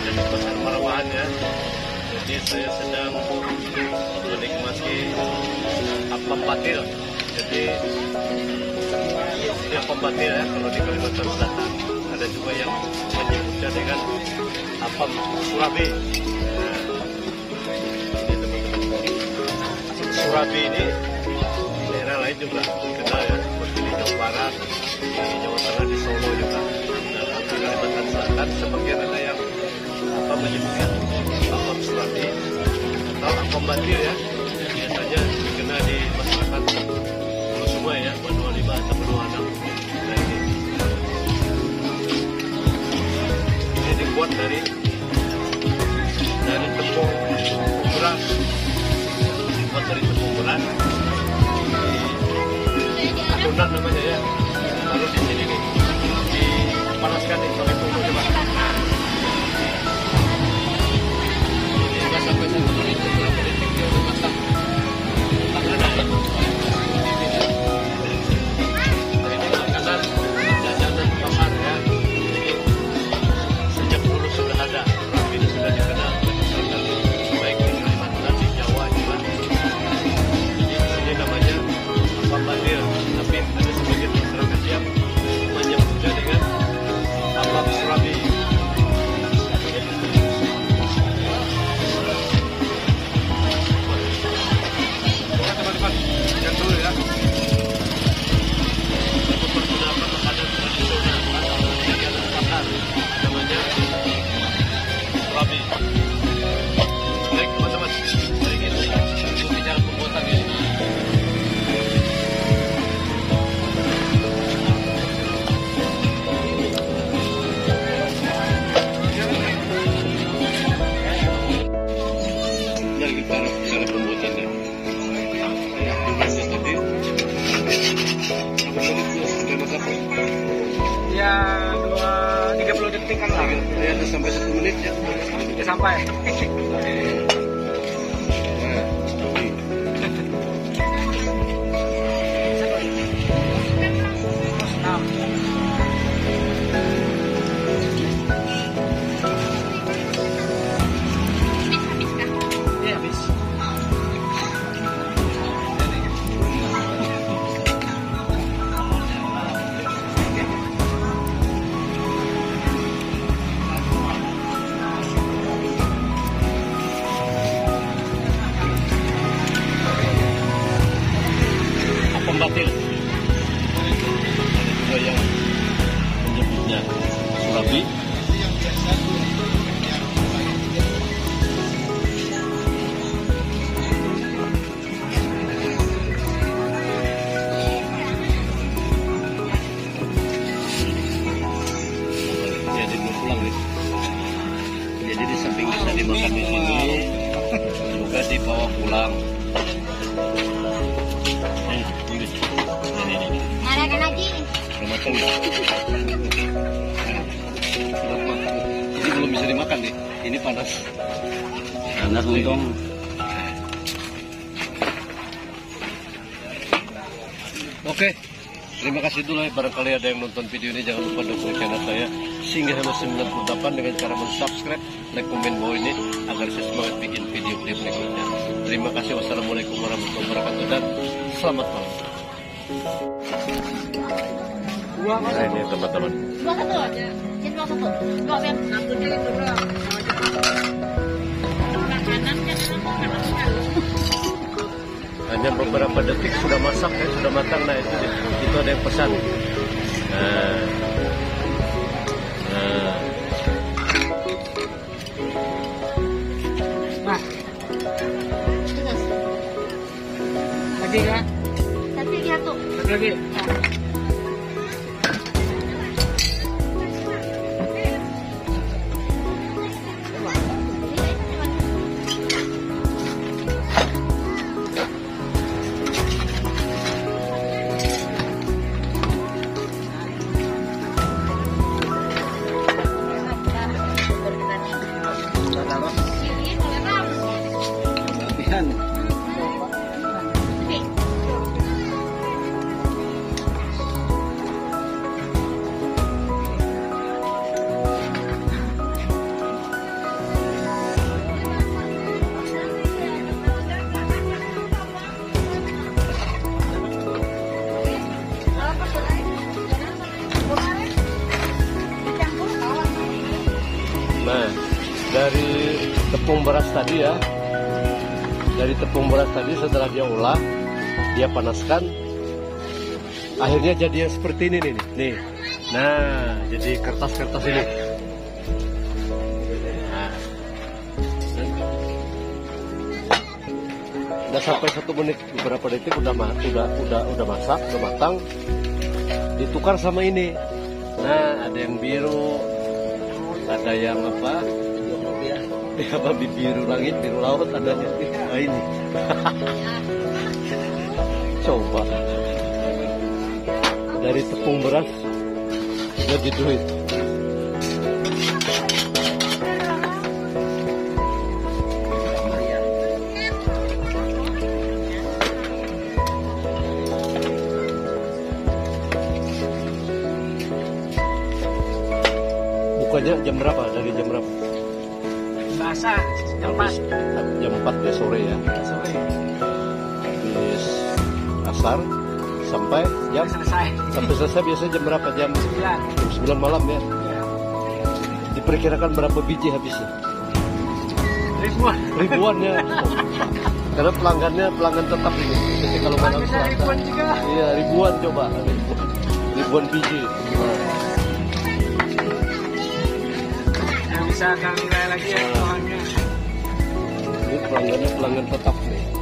berada di Pasar Marawahan ya. Jadi saya sedang menikmati apam batil. Jadi ini apam batil ya kalau di Kalimantan Selatan. Ada juga yang menyebutnya dengan apam surabi. Nah, ini teman-teman. Surabi ini daerah lain juga dikenal ya, seperti di Jawa Barat, di Jawa Tengah, di Solo juga. Nah, di Kalimantan Selatan sebagian ada yang menyebutnya apam surabi atau apam batil ya. Biasanya dikenal di masyarakat Pulau Sungai ya, Benua 5 atau Benua 6. Nah, ini dibuat dari tepung beras, dibuat dari tepung beras. Adonan namanya ya. Lalu di sini nih dipanaskan nih pakai tunggu coba. Sampai 1 menit beberapa detik dia udah matang. Ini makanan jajanan pasar ya. Jadi sejak dulu sudah ada. Ini sudah dikenal masyarakat baik di Kalimantan, di Jawa juga. Jadi ini namanya apam batil. Tapi ada sebagian masyarakat yang menyebutnya dengan apam surabi. Ya 30 detik kan lah. Ya sampai 1 menit ya. Ya sampai. Batil. Ada juga yang menyebutnya surabi. Jadi mau pulang nih. Jadi di samping bisa dimakan di sini, juga dibawa pulang. Nyalakan lagi. Sudah matang ya? Sudah matang. Ini belum bisa dimakan nih. Ini panas. Panas dong. Oke. Terima kasih dulu ya. Barangkali ada yang nonton video ini, jangan lupa dukung channel saya Singgah Halo 98 dengan cara subscribe, like, komen bawah ini agar saya semangat bikin video berikutnya. Terima kasih. Wassalamualaikum warahmatullahi wabarakatuh dan selamat malam. Nah ini teman-teman. 21 aja. Jadi 21. 2 yang nangkutnya itu doang. Makanannya hanya beberapa detik sudah masak ya, sudah matang. Nah itu ada yang pesan. Nah. Lagi kan? Tapi lihat tuh. Lagi. Nah, dari tepung beras tadi ya, dari tepung beras tadi setelah dia olah, dia panaskan, akhirnya jadi yang seperti ini nih. Nah, jadi kertas-kertas ini. Nah, udah sampai 1 menit, beberapa detik udah masak, udah matang, ditukar sama ini. Nah, ada yang biru, ada yang apa? Apa biru langit, biru laut, adanya. Nah, ini. Coba. Dari tepung beras jadi duit. Bukanya jam berapa? Dari jam berapa? Bahasa jam 4 Jam 4 ya sore ya. sore Habis asar sampai selesai. selesai biasanya jam berapa? Jam 9. 9 malam ya. Ya. Diperkirakan berapa biji habisnya? Ribuan ya. Karena pelanggan tetap ini. Jadi kalau malam Bisa Selasa, ribuan juga. iya ribuan coba. Ribuan biji. Yang bisa akan nilai lagi ya bahannya. Ini pelanggan tetap nih.